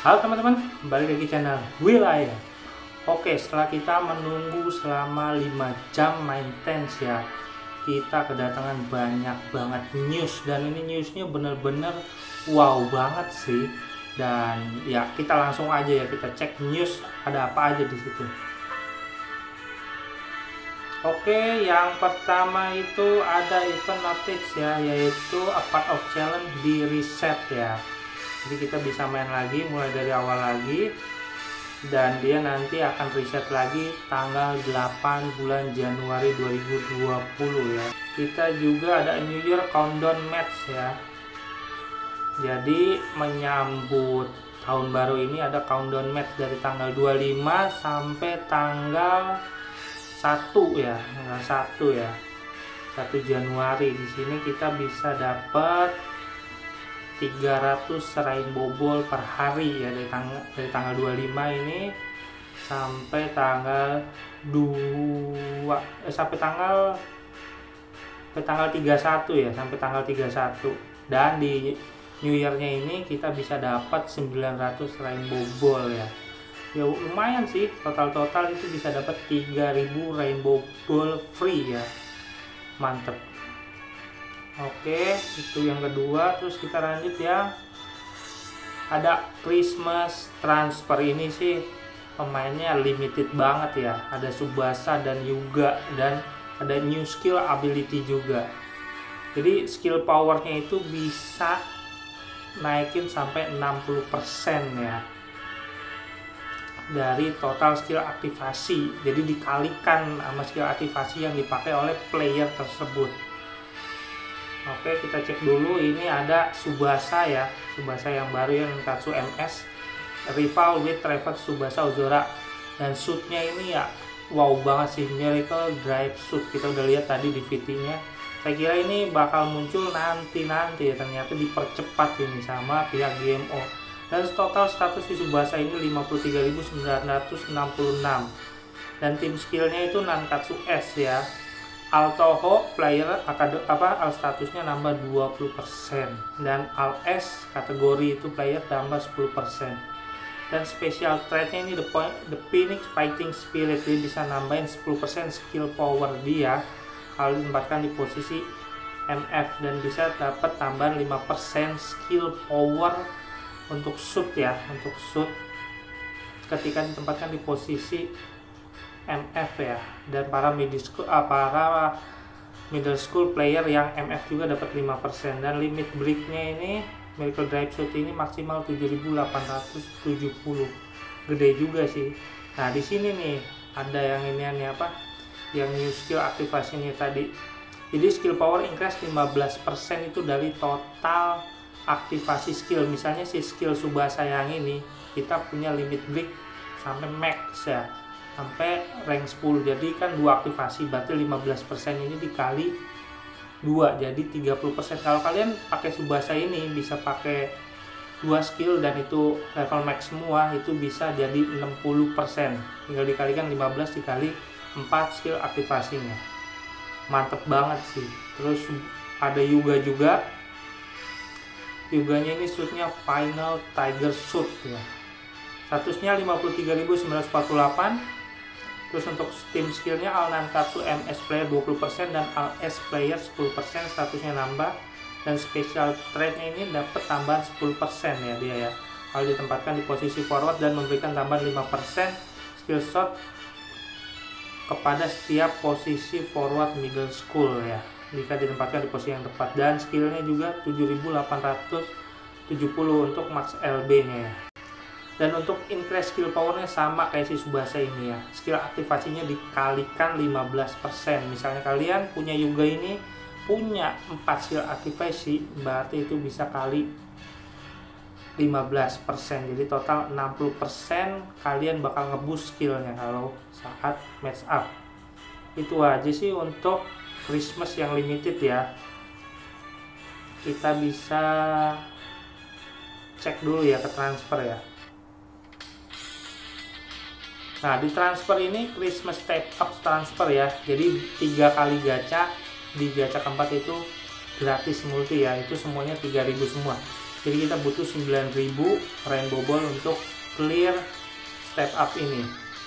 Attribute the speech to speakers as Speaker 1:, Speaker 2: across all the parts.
Speaker 1: Halo teman-teman, balik lagi channel Wilayah. Oke, setelah kita menunggu selama 5 jam main Tens ya, kita kedatangan banyak banget news, dan ini newsnya bener-bener wow banget sih. Dan ya kita langsung aja ya, kita cek news ada apa aja di situ. Oke, yang pertama itu ada event notice ya, yaitu a part of challenge di reset ya. Jadi kita bisa main lagi mulai dari awal lagi, dan dia nanti akan reset lagi tanggal 8 bulan Januari 2020 ya. Kita juga ada New Year Countdown Match ya. Jadi menyambut tahun baru ini ada countdown match dari tanggal 25 sampai tanggal 1 ya, tanggal 1 ya. 1 Januari. Di sini kita bisa dapat 300 rainbow ball per hari ya, dari tanggal 25 ini sampai tanggal 31 ya, sampai tanggal 31. Dan di New Year-nya ini kita bisa dapat 900 rainbow ball ya. Ya lumayan sih, total itu bisa dapat 3000 rainbow ball free ya. Mantep. Oke, itu yang kedua. Terus kita lanjut ya, ada Christmas transfer. Ini sih pemainnya limited banget ya, ada Tsubasa dan Yuga, dan ada new skill ability juga. Jadi skill powernya itu bisa naikin sampai 60% ya dari total skill aktivasi. Jadi dikalikan sama skill aktivasi yang dipakai oleh player tersebut. Oke, kita cek dulu. Ini ada Tsubasa ya, Tsubasa yang baru ya, Nankatsu MS rival with Trevor Tsubasa Ozora. Dan suitnya ini ya wow banget sih, Miracle Drive Suit. Kita udah lihat tadi di VT-nya. Saya kira ini bakal muncul nanti ya, ternyata dipercepat ini sama pihak GMO. Dan total status di Tsubasa ini 53.966. Dan tim skillnya itu Nankatsu S ya. Altoho player al statusnya nambah 20%, dan Al S kategori itu player tambah 10%. Dan special trait-nya ini the Phoenix Fighting Spirit, dia bisa nambahin 10% skill power dia kalau ditempatkan di posisi MF, dan bisa dapat tambahan 5% skill power untuk shoot ya, untuk shoot ketika ditempatkan di posisi MF ya. Dan para middle school player yang MF juga dapat 5%. Dan limit breaknya ini Miracle Drive Shoot ini maksimal 7.870, gede juga sih. Nah di sini nih ada yang ini apa, yang new skill aktivasinya tadi. Jadi skill power increase 15% itu dari total aktivasi skill. Misalnya si skill Tsubasa yang ini kita punya limit break sampai max ya, sampai rank 10. Jadi kan 2 aktivasi, berarti 15% ini dikali 2 jadi 30%. Kalau kalian pakai Tsubasa ini bisa pakai 2 skill dan itu level max semua, itu bisa jadi 60%. Tinggal dikalikan 15 dikali 4 skill aktivasinya. Mantep banget sih. Terus ada Yuga juga. Yuganya ini suitnya Final Tiger Suit ya. Statusnya 53.948. Terus untuk tim skillnya Al Nankatsu MS player 20% dan Al S player 10%, statusnya nambah. Dan special trait-nya ini dapat tambahan 10% ya dia ya, kalau ditempatkan di posisi forward, dan memberikan tambahan 5% skill shot kepada setiap posisi forward middle school ya, jika ditempatkan di posisi yang tepat. Dan skillnya juga 7.870 untuk max LB nya ya. Dan untuk increase skill powernya sama kayak si Tsubasa ini ya, skill aktivasinya dikalikan 15%. Misalnya kalian punya Yuga ini punya 4 skill aktivasi, berarti itu bisa kali 15%, jadi total 60% kalian bakal ngeboost skillnya kalau saat match up. Itu aja sih untuk Christmas yang limited ya. Kita bisa cek dulu ya ke transfer ya. Nah di transfer ini Christmas step up transfer ya, jadi 3 kali gacha, di gacha keempat itu gratis multi ya, itu semuanya 3000 semua. Jadi kita butuh 9.000 rainbow ball untuk clear step up ini.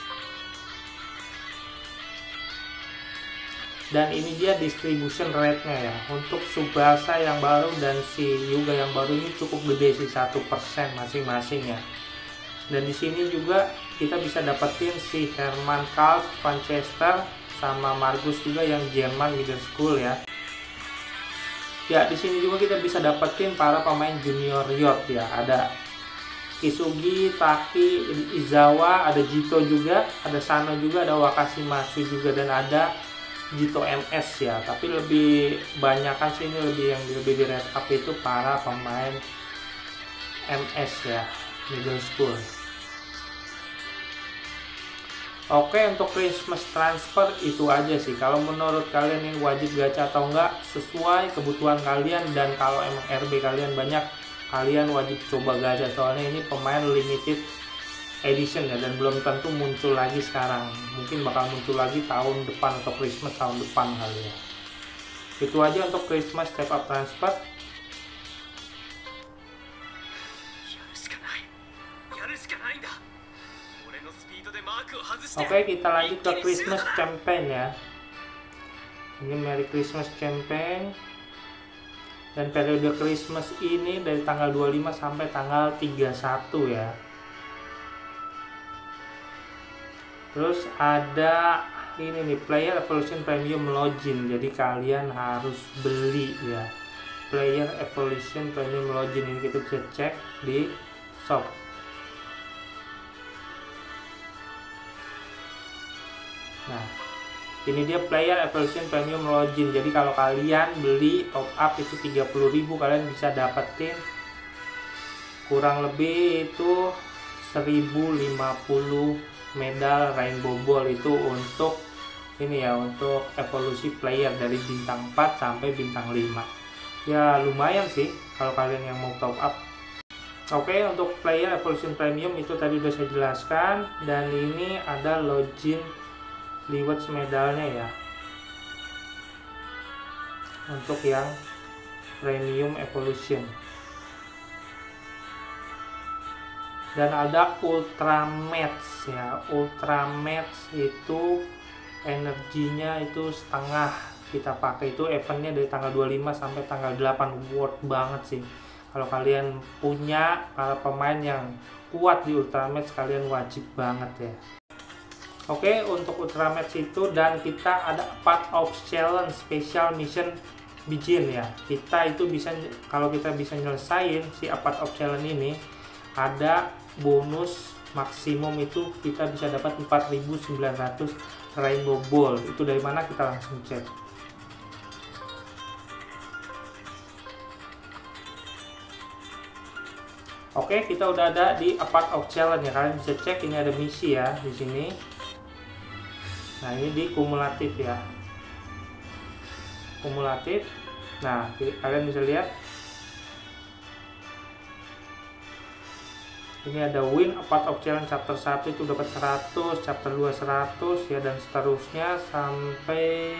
Speaker 1: Dan ini dia distribution rate-nya ya. Untuk Tsubasa yang baru dan si Hyuga yang baru ini cukup gede sih, 1% masing-masing ya. Dan di sini juga kita bisa dapetin si Herman Karl Manchester sama Margus juga yang German middle school ya. Ya, di sini juga kita bisa dapetin para pemain junior yacht ya. Ada Kisugi, Taki, Izawa, ada Jito juga, ada Sano juga, ada Wakashimasu juga, dan ada Jito MS ya. Tapi lebih banyakan sih ini lebih di red up itu para pemain MS ya, middle school. Oke, untuk Christmas transfer itu aja sih. Kalau menurut kalian ini wajib gacha atau enggak, sesuai kebutuhan kalian, dan kalau emang RB kalian banyak, kalian wajib coba gacha. Soalnya ini pemain limited edition ya, dan belum tentu muncul lagi sekarang. Mungkin bakal muncul lagi tahun depan atau Christmas tahun depan kali ya. Itu aja untuk Christmas step up transfer. Oke, kita lanjut ke Christmas campaign ya. Ini Merry Christmas campaign. Dan periode Christmas ini dari tanggal 25 sampai tanggal 31 ya. Terus ada ini nih, Player Evolution Premium Login. Jadi kalian harus beli ya. Player Evolution Premium Login ini kita bisa cek di shop. Nah, ini dia Player Evolution Premium Login. Jadi kalau kalian beli top up itu 30.000, kalian bisa dapetin kurang lebih itu 1050 medal Rainbow Ball. Itu untuk ini ya, untuk evolusi player dari bintang 4 sampai bintang 5. Ya lumayan sih kalau kalian yang mau top up. Oke, untuk Player Evolution Premium itu tadi udah saya jelaskan. Dan ini ada login rewards medalnya ya, untuk yang Premium Evolution. Dan ada Ultra Match ya. Ultra Match itu energinya itu setengah kita pakai. Itu eventnya dari tanggal 25 sampai tanggal 8. Worth banget sih. Kalau kalian punya para pemain yang kuat di Ultra Match, kalian wajib banget ya. Oke, untuk Ultra Match itu, dan kita ada part of challenge special mission begin ya. Kita itu bisa, kalau kita bisa nyelesain si part of challenge ini, ada bonus maksimum itu kita bisa dapat 4.900 Rainbow Ball. Itu dari mana, kita langsung cek. Oke, kita udah ada di part of challenge ya. Kalian bisa cek, ini ada misi ya di sini. Nah, ini di kumulatif ya. Kumulatif. Nah, kalian bisa lihat. Ini ada win part of challenge chapter 1 itu dapat 100, chapter 2 100 ya, dan seterusnya sampai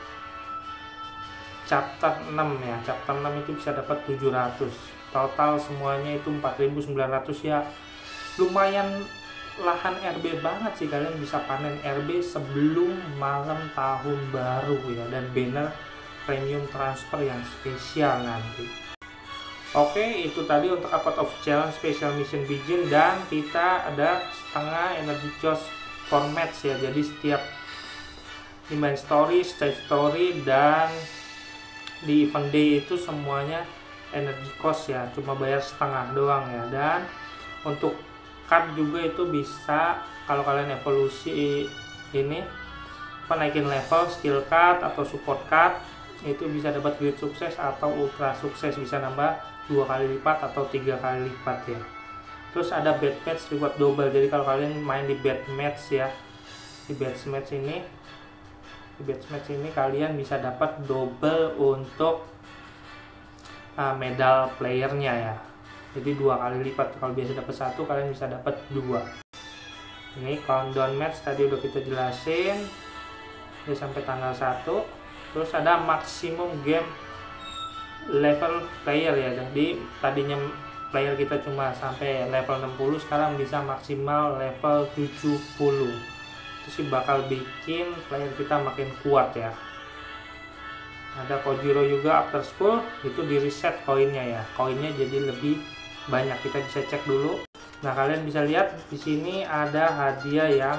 Speaker 1: chapter 6 ya. Chapter 6 itu bisa dapat 700. Total semuanya itu 4.900 ya. Lumayan lahan RB banget sih, kalian bisa panen RB sebelum malam tahun baru ya, dan banner premium transfer yang spesial nanti. Oke, itu tadi untuk part of challenge special mission begin. Dan kita ada setengah energy cost for match ya. Jadi setiap di main story, stage story, dan di event day itu semuanya energy cost ya, cuma bayar setengah doang ya. Dan untuk card juga itu bisa, kalau kalian evolusi ini naikin level skill card atau support card, itu bisa dapat great sukses atau ultra sukses, bisa nambah 2 kali lipat atau 3 kali lipat ya. Terus ada bad match reward double. Jadi kalau kalian main di bad match ya, di bad match ini kalian bisa dapat double untuk medal playernya ya. Jadi 2 kali lipat. Kalau biasa dapat 1, kalian bisa dapat 2. Ini countdown match tadi udah kita jelasin, ini sampai tanggal 1. Terus ada maximum game level player ya. Jadi tadinya player kita cuma sampai level 60, sekarang bisa maksimal level 70. Itu sih bakal bikin player kita makin kuat ya. Ada Kojiro juga After School, itu di reset koinnya ya. Koinnya jadi lebih banyak, kita bisa cek dulu. Nah, kalian bisa lihat di sini ada hadiah yang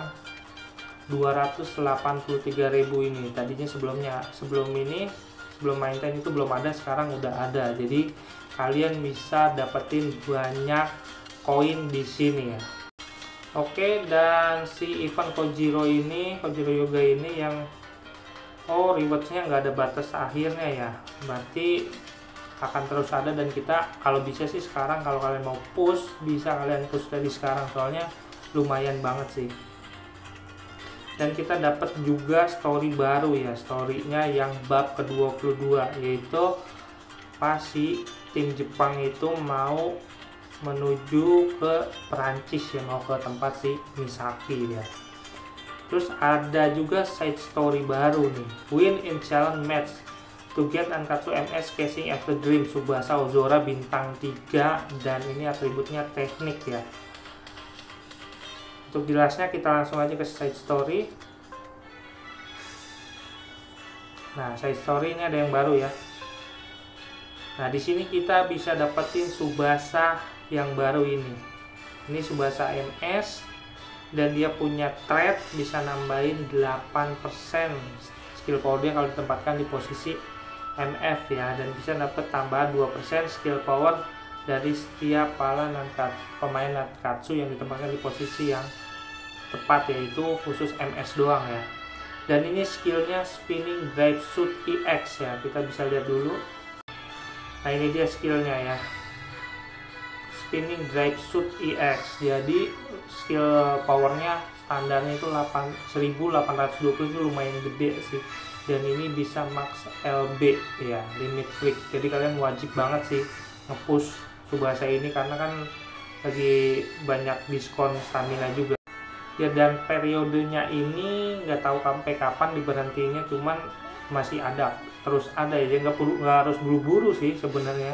Speaker 1: 283.000 ini. Tadinya sebelum main time itu belum ada, sekarang udah ada. Jadi kalian bisa dapetin banyak koin di sini ya. Oke, dan si event Kojiro Yoga ini yang rewardsnya nggak ada batas akhirnya ya, berarti akan terus ada. Dan kita kalau bisa sih sekarang, kalau kalian mau push, bisa kalian push dari sekarang, soalnya lumayan banget sih. Dan kita dapat juga story baru ya, storynya yang bab ke-22, yaitu pas si tim Jepang itu mau menuju ke Perancis ya, mau ke tempat si Misaki ya. Terus ada juga side story baru nih, win in challenge match to get Ankatsu MS Casing After Dream Tsubasa Ozora bintang 3, dan ini atributnya teknik ya. Untuk jelasnya kita langsung aja ke side story. Nah, side story ini ada yang baru ya. Nah, di sini kita bisa dapetin Tsubasa yang baru ini. Ini Tsubasa MS, dan dia punya thread bisa nambahin 8% skill power dia kalau ditempatkan di posisi MF ya, dan bisa dapat tambahan 2% skill power dari setiap pemain Nankatsu yang ditempatkan di posisi yang tepat, yaitu khusus MS doang ya. Dan ini skillnya Spinning Drive Shoot EX ya, kita bisa lihat dulu. Nah, ini dia skillnya ya, Spinning Drive Shoot EX. Jadi skill powernya standarnya itu 1820, itu lumayan gede sih. Dan ini bisa max LB ya, limit click. Jadi kalian wajib banget sih nge-push Tsubasa ini, karena kan lagi banyak diskon stamina juga ya. Dan periodenya ini nggak tahu sampai kapan diberhentinya, cuman masih ada, terus ada ya. Nggak harus buru-buru sih sebenarnya,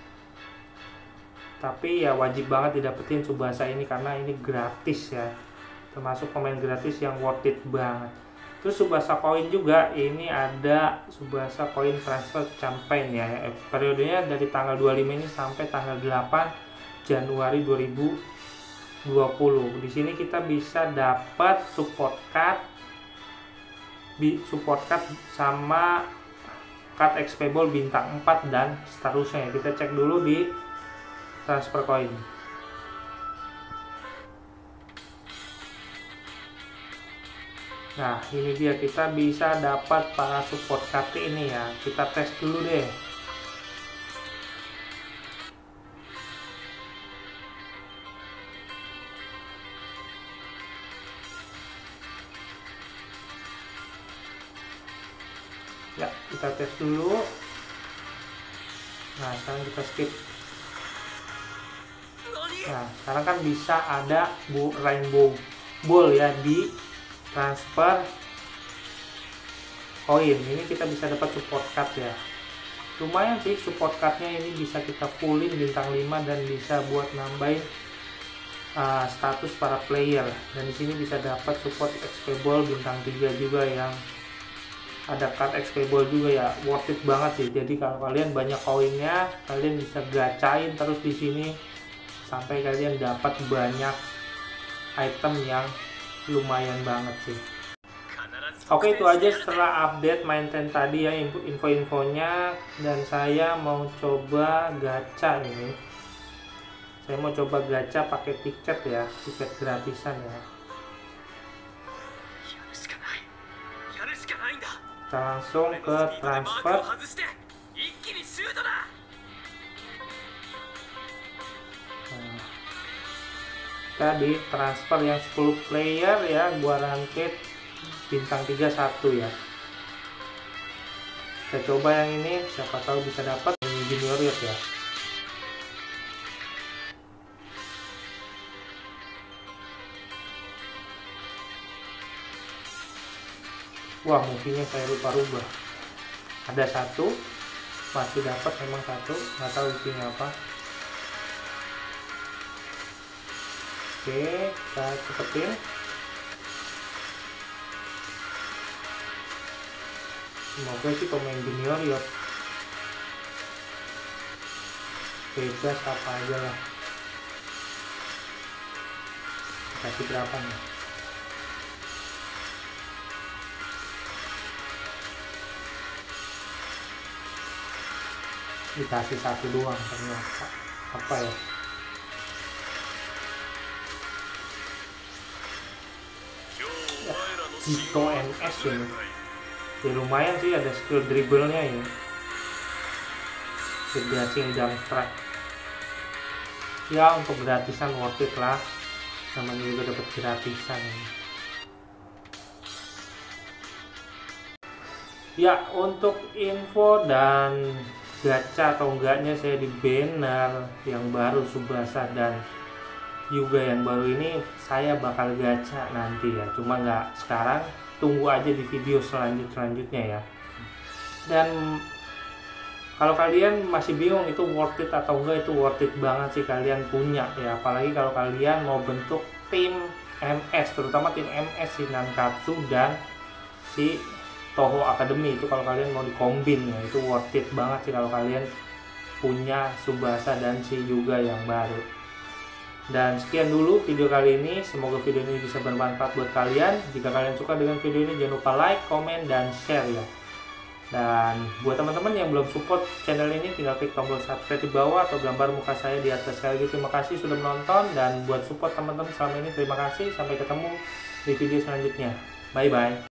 Speaker 1: tapi ya wajib banget didapetin Tsubasa ini karena ini gratis ya, termasuk pemain gratis yang worth it banget. Terus Tsubasa Coin juga, ini ada Tsubasa Coin Transfer Campaign ya, periodenya dari tanggal 25 ini sampai tanggal 8 Januari 2020. Di sini kita bisa dapat support card sama card expable bintang 4 dan seterusnya. Kita cek dulu di transfer coin. Nah, ini dia, kita bisa dapat para support card ini ya. Kita tes dulu deh. Ya, kita tes dulu. Nah, sekarang kita skip. Nah, sekarang kan bisa ada rainbow ball ya di transfer koin. Ini kita bisa dapat support card ya. Lumayan sih support cardnya ini, bisa kita fullin bintang 5 dan bisa buat nambahin status para player. Dan di sini bisa dapat support expable bintang 3 juga, yang ada card expable juga ya, worth it banget sih. Jadi kalau kalian banyak koinnya, kalian bisa gacain terus di sini sampai kalian dapat banyak item yang lumayan banget sih. Oke, itu aja setelah update main ten tadi ya, info-infonya. Dan saya mau coba gacha ini. Saya mau coba gacha pakai tiket ya, tiket gratisan ya. Kita langsung ke transfer. Kita di transfer yang 10 player ya, gua ranked bintang 31 ya. Kita coba yang ini, siapa tahu bisa dapat junior ya. Wah, mungkinnya saya lupa rubah. Ada satu, masih dapat memang satu, nggak tahu isinya apa. Oke, kita cepetin. Semoga sih pemain junior ya bebas apa aja lah. Kasih berapa nih? Dikasih satu doang ternyata. Apa ya? Jito MS ini. Ya lumayan sih, ada skill dribblenya ya. Finishing jump strike. Ya untuk gratisan worth it lah. Namanya juga dapat gratisan ini. Ya untuk info dan gacha atau enggaknya saya di banner yang baru Tsubasa dan juga yang baru ini saya bakal gacha nanti ya, cuma nggak sekarang, tunggu aja di video selanjutnya ya. Dan kalau kalian masih bingung itu worth it atau enggak, itu worth it banget sih kalian punya ya, apalagi kalau kalian mau bentuk tim MS, terutama tim MS si Nankatsu dan si Toho Academy. Itu kalau kalian mau dikombin ya, itu worth it banget sih kalau kalian punya Tsubasa dan si Yuga yang baru. Dan sekian dulu video kali ini, semoga video ini bisa bermanfaat buat kalian. Jika kalian suka dengan video ini, jangan lupa like, komen, dan share ya. Dan buat teman-teman yang belum support channel ini, tinggal klik tombol subscribe di bawah atau gambar muka saya di atas. Sekali lagi terima kasih sudah menonton, dan buat support teman-teman selama ini terima kasih. Sampai ketemu di video selanjutnya. Bye bye.